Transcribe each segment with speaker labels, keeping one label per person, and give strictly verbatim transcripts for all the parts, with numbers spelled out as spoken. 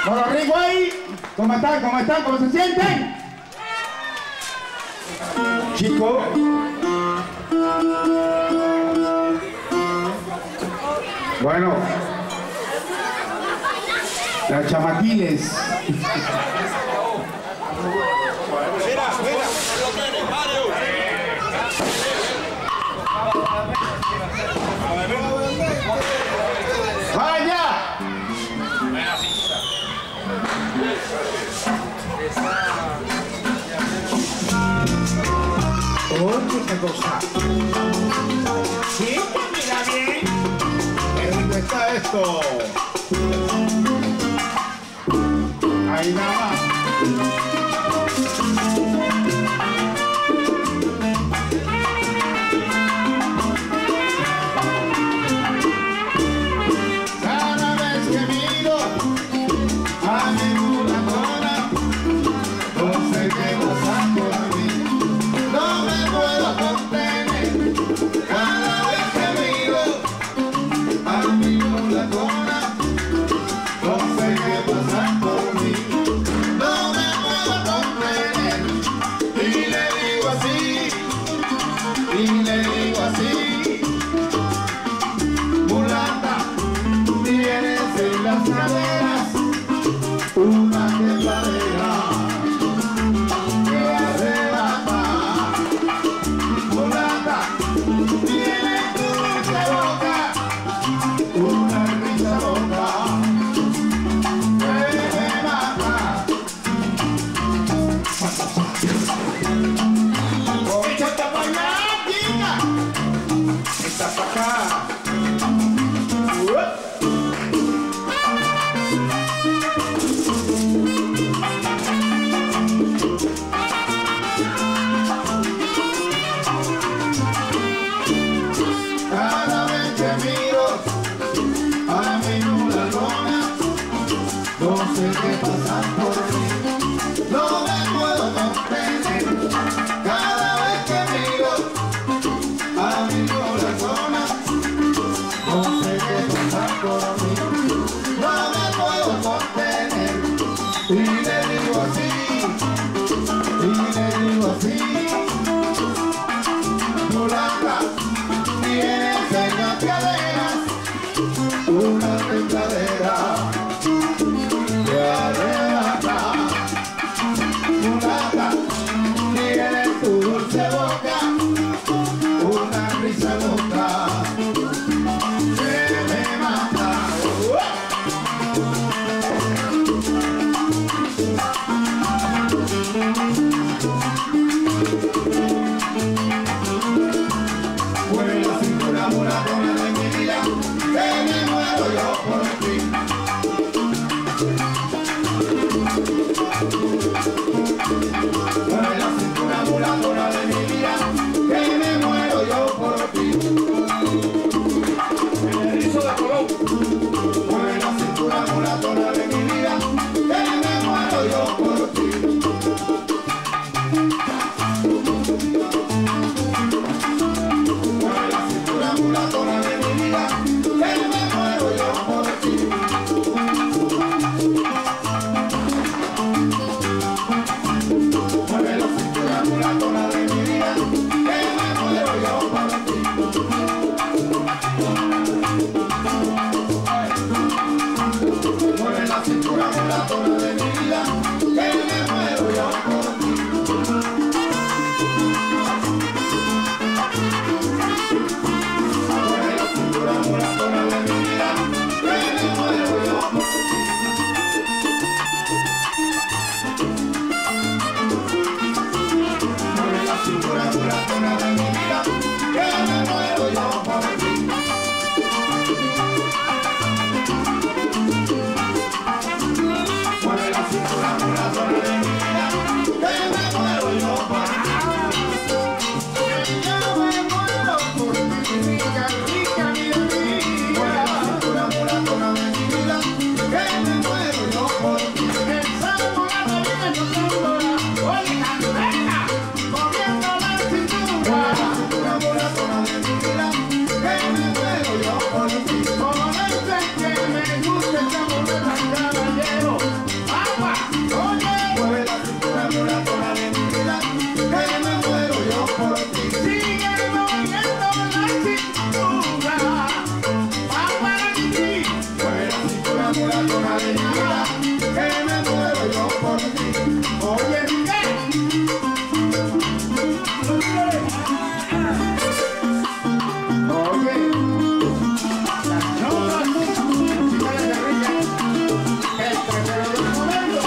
Speaker 1: Hola, Rico ahí. ¿Cómo están? ¿Cómo están? ¿Cómo se sienten? Chico. Bueno. Las chamaquiles.
Speaker 2: Mira, mira. Lo tiene, Mario.
Speaker 1: ¡Vaya! Oye, qué cosa. Sí, mira bien. Qué rico está esto. Ahí nada más. Cada vez que miro a mi mulatona, no sé qué pasa por mí, no me puedo contener. Cada vez que miro a mi mulatona, no sé qué pasa por mí, no me puedo contener. Y le digo así, y le digo así: mulata, tienes en las caderas una quebradera que arrebata. Mulata, tienes tu dulce boca, una risa loca que me mata. Oye, está para allá, chica. Está para acá. Cada vez que miro a mi mulatona, no sé qué pasa por mí, no me puedo contener. Cada vez que miro a mi mulatona, no sé qué pasa por mí, no me puedo contener. Y le digo así, y le digo así: mulata, tienes en las caderas una tembladera que arrebata. Mulata, tienes tu dulce boca, una risa loca que me mata. Mueve la cintura, mulatona de mi vida, que me muero yo por ti. Mueve la cintura, mulatona de mi vida, que me muero yo por ti. El erizo de Colón. Mueve la cintura, mulatona de mi vida, que me muero yo por ti. Mueve la cintura, mulatona de mi vida, que me muero yo por ti. Mueve la cintura, mulatona de mi vida, que me muero yo por ti. Mueve la cintura, mulatona de mi vida, que me muero yo por ti. Mueve la cintura, mulatona de mi vida, que me muero yo por ti. Mueve la cintura, mulatona de mi vida, que me muero yo por ti. Mueve la cintura, mulatona de mi vida, que me muero yo por ti. Oye, Miguel. Oye, las notas, música de guerrilla, el tercero del momento.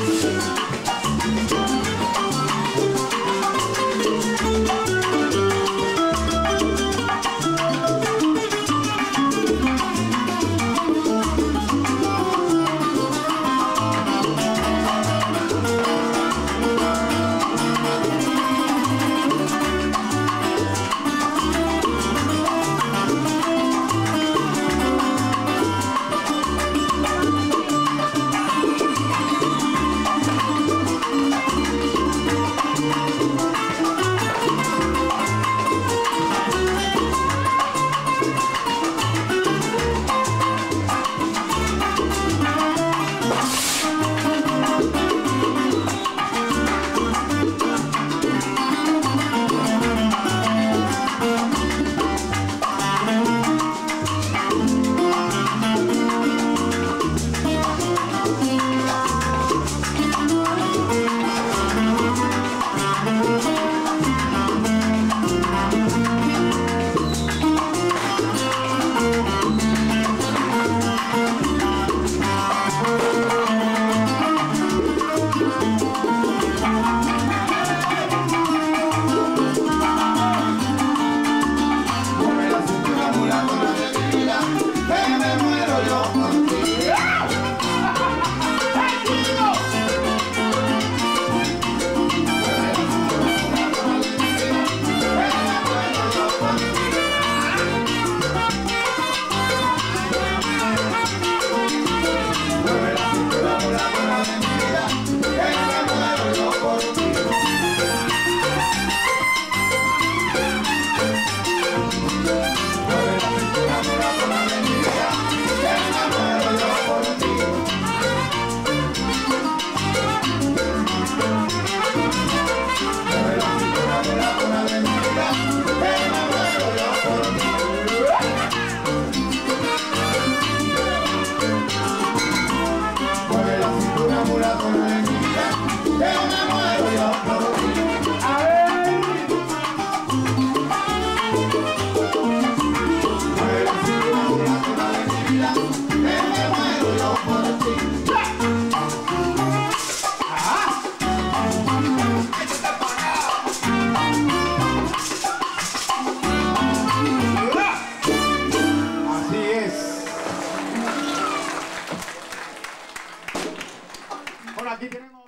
Speaker 1: Aquí tenemos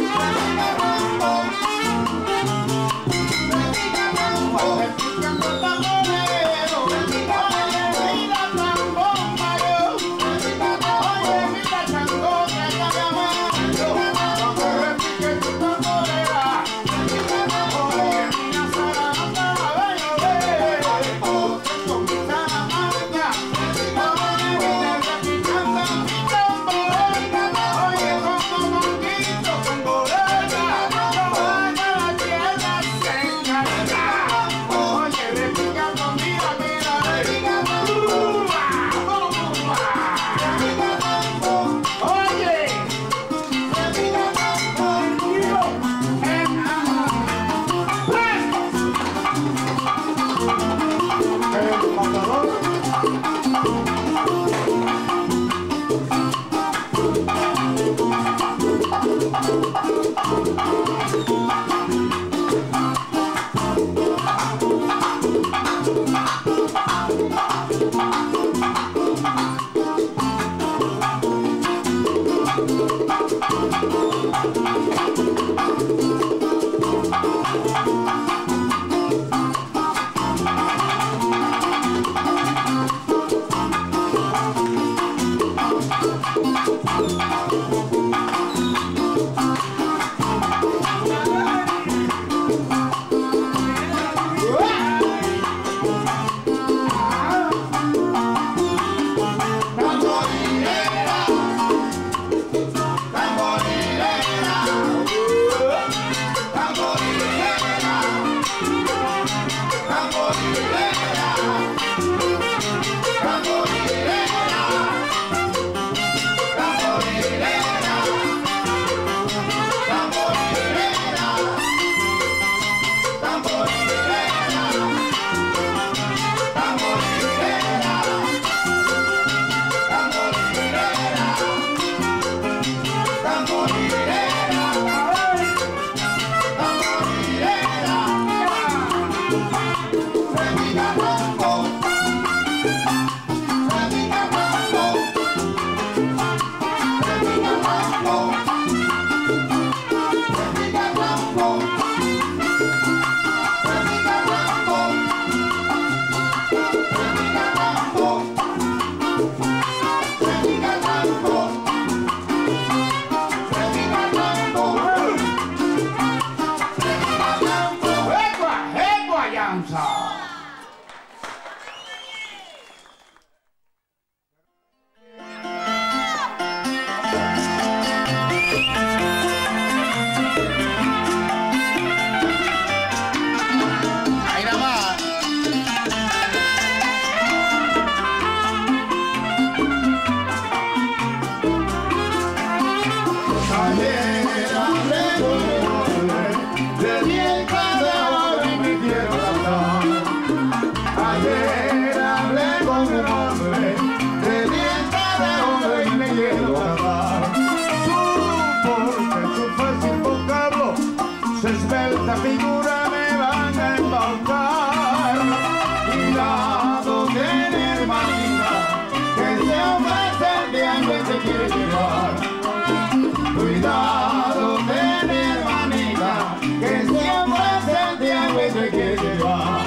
Speaker 1: Esbelta figura me van a embaucar. Cuidado, tiene hermanita, que se ofrece el diablo y te quiere llevar. Cuidado, tiene hermanita, que se ofrece el diablo y te quiere llevar.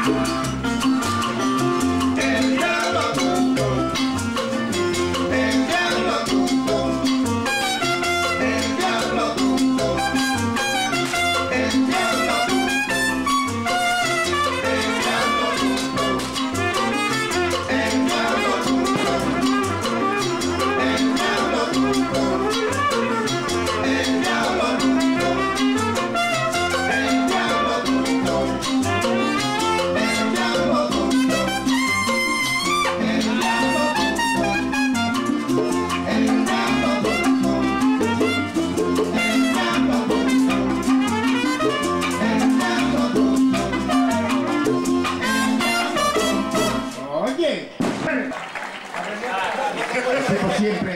Speaker 1: Siempre